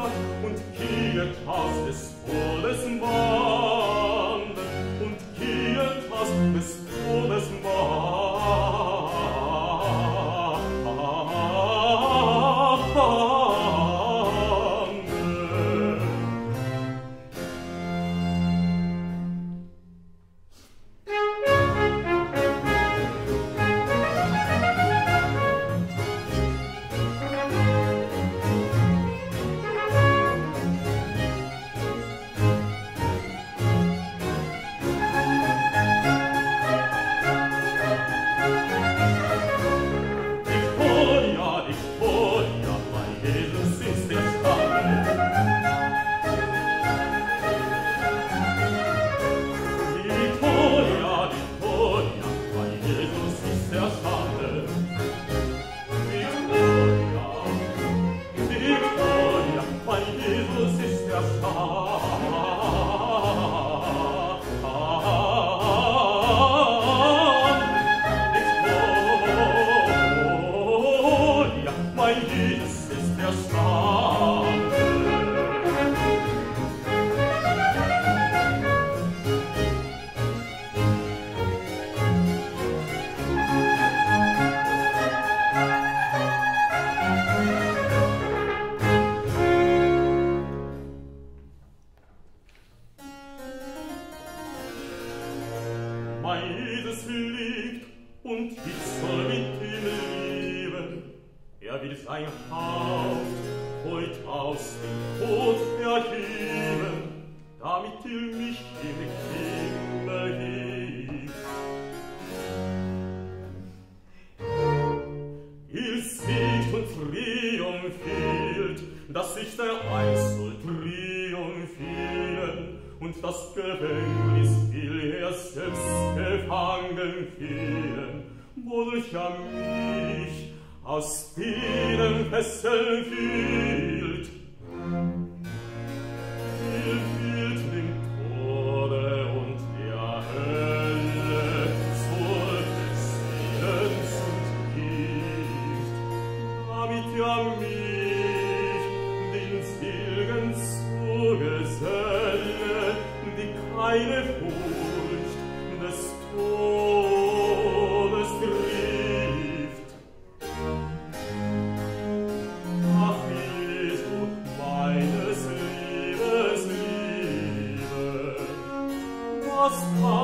und kehrt aus des Todes Banden und kehrt aus des Todes Banden. Jesus liegt und ich soll mit ihm leben. Er will sein Haupt heut aus dem Tod erheben, damit er mich in den Himmel hebt. Er siegt und triumphiert, dass sich der einst soll triumphieren, und das Gefängnis will er selbst gefangen führen, wodurch er mich aus den Fesseln führt. Er führt dem Tode und der Hölle zur Seelens und Gift, damit er mich den Segen zugeselle, die keine Furcht des Todes trifft. Ach, Jesu, meines Lebens Liebe, was